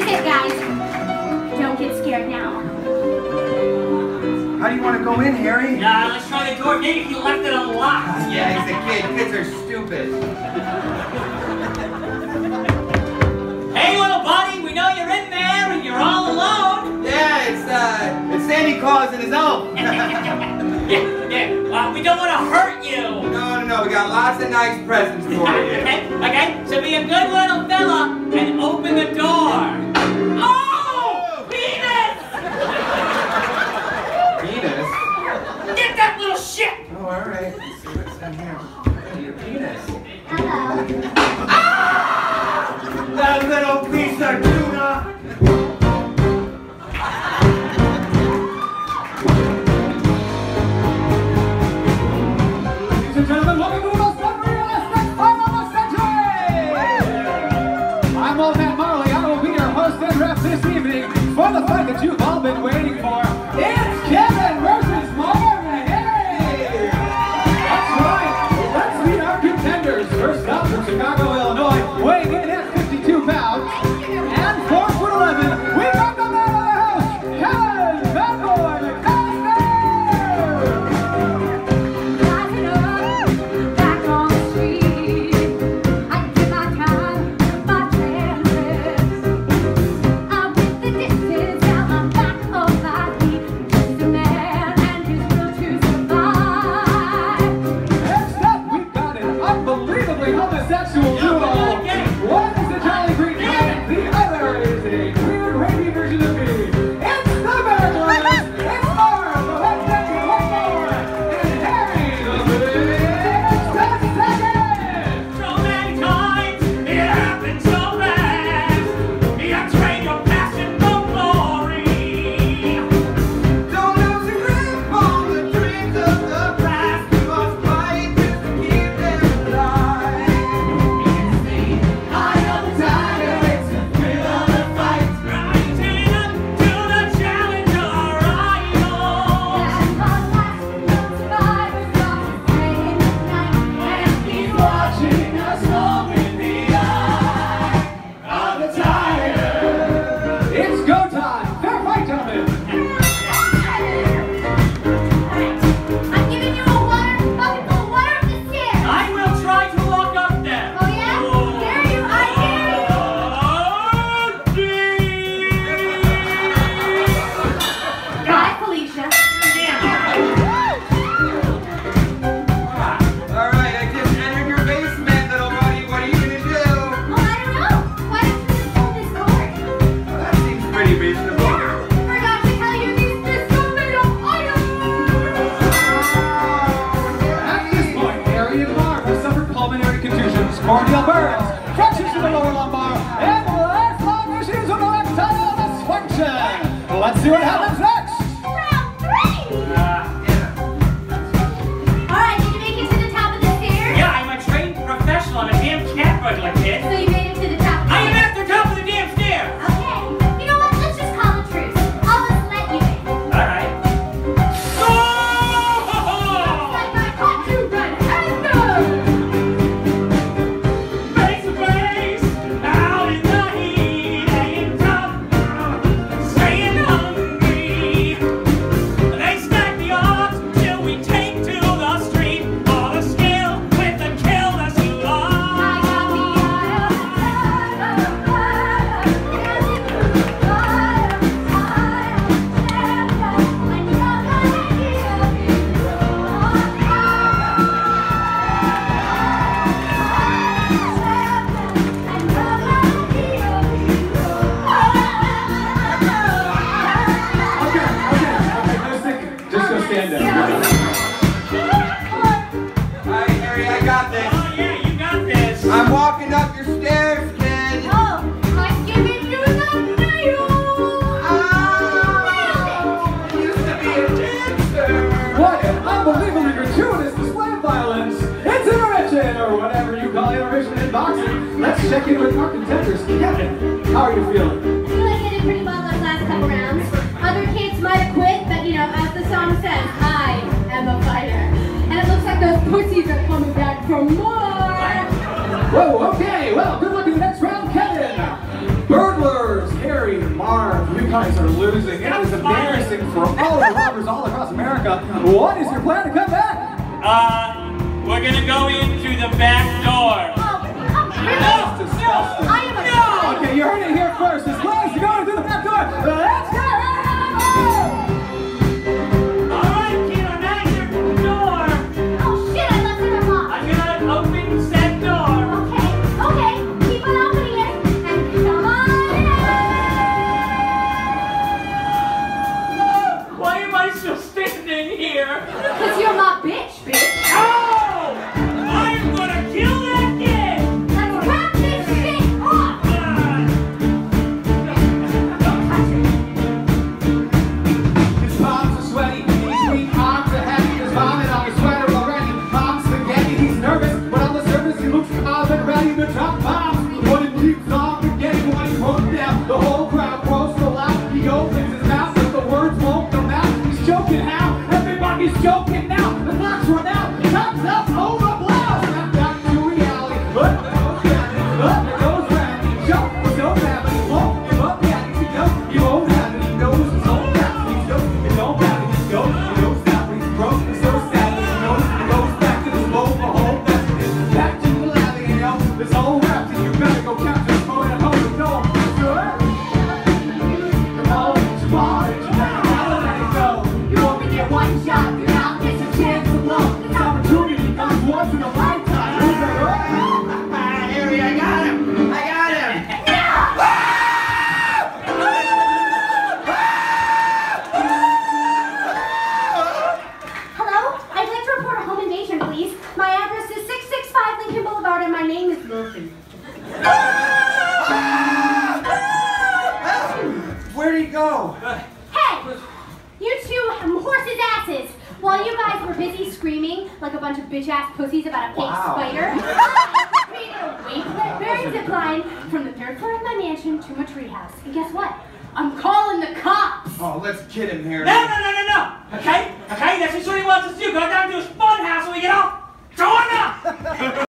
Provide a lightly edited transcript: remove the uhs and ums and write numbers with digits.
is it, guys. Don't get scared now. How do you want to go in, Harry? Let's try the door. Maybe he left it unlocked. Yeah, he's a kid. Kids are stupid. Hey, little buddy, we know you're in there and you're all alone. Yeah, it's Sandy Claus and his elf. Well, we don't want to hurt you. No, we got lots of nice presents for you. Okay, so be a good little fella and open the door. Oh, penis! Penis? Get that little shit! Oh, all right. Let's see what's in here. Your penis. Hello. Ah! That little piece of tuna! Ladies and gentlemen, welcome to the most unrealistic fight of the century! I'm Old Man Marley. I will be your host and ref this evening for the fight that you've all been waiting for. It's Kevin versus Mohajer! That's right! Let's meet our contenders. First up from Chicago, Illinois, weighing in at 52 pounds. And 4'11", we got the man of the house, Kevin Bad Boy McCaffrey! Homosexual duo. One is the Jolly Green Man, the other is a weird wavy version of me. It's the Burglars. It's Marv, the West End Whitmore, and Harry, the Big Second. So many times it happened so fast. You trade your passion for glory. Don't lose your grip on the dreams of the past. You must fight just to keep them alive. It's go time. Fair fight, gentlemen. I'm giving you a bucket full of water up the stairs. I will try to walk up there. Oh yeah? Dare you? I dare you. Bye, Felicia. All right, I just entered your basement, little buddy. What are you gonna do? Oh, I don't know. Why don't you just hold this cord? Well, that seems pretty reasonable. Forgot to tell you these fists are made of iron. At this point, Harry and Marv have suffered pulmonary contusions, corneal burns, fractures in the lower lumbar, and lifelong issues with erectile dysfunction. Let's see what happens next. Round 3. All right, did you make it to the top of the stairs? Yeah, I'm a trained professional. I'm a damn cat burglar, kid. So you made it to the top of the I am stairs. at the top of the damn stairs. Okay. You know what? Let's just call a truce. I'll just let you in. All right. Like I caught you red-handed. Face to face, out in the heat, hanging tough, staying hungry. They stack the odds till we take to the street on a scale with the kill that's I got the Okay, just go stand down. All right, Harry, I got this. Oh yeah, you got this. I'm walking up your stairs, kid. Oh, I'm giving you the nail. Oh, I used to be a dancer. What an unbelievably gratuitous display of violence. It's intervention, or whatever you call intervention in boxing. Let's check in with our contenders. Kevin, how are you feeling? I feel like I did pretty well those last couple rounds. Other kids might have quit, but you know, as the song says, I am a fighter. And it looks like those pussies are coming back for more. Whoa, okay, well, good luck in the next round, Kevin. Burglars, Harry. guys are losing. It is embarrassing for all of the robbers all across America. What is your plan to come back? We're gonna go into the back door. That's disgusting. I am a Okay, you heard it here first. His plan is to go into the back door. Let's go! Alright, kid, I'm at your door. Oh shit, I left it unlocked. I'm gonna open said door. Okay, keep on opening it and come on in. Why am I still standing here? Because you're my bitch. Oh! I'm gonna kill that kid! Let's wrap this shit off. Don't touch it. His palms are sweaty, his weak arms are heavy, there's vomit on his sweater already. Mom's spaghetti, he's nervous, but on the surface he looks calm and ready to drop bombs. But it keeps on forgetting when he broke down. The whole crowd grows so loud, he opens his mouth, but the words won't come out. He's joking how? Everybody's joking now. The clock's run out, time's up, hold the blouse. Snap back to reality, but there goes round, he jokes so bad, but he won't give up yet. He knows he won't have it, he knows his own path. He's joking, it don't matter, he's going, he knows that he's broke, he's so sad, he knows he goes back to his low for home. That's it, back to the alley, you know, this whole rap thing, you better go capture his phone at home and go, sure. Come on, it's your body, you better never let it go. You only get one shot, you're not get your chance to blow. This opportunity comes once in a lifetime. Who's like, Harry, I got him! I got him! Hello? I'd like to report a home invasion, please. My address is 665 Lincoln Boulevard and my name is Murphy. Where'd he go? Hey! You two horses' asses! While you guys were busy screaming like a bunch of bitch-ass pussies about a fake spider, I created a weight-bearing zip line from the third floor of my mansion to my treehouse. And guess what? I'm calling the cops! Oh, let's get him here. No! Okay, that's just what he wants us to do. Go down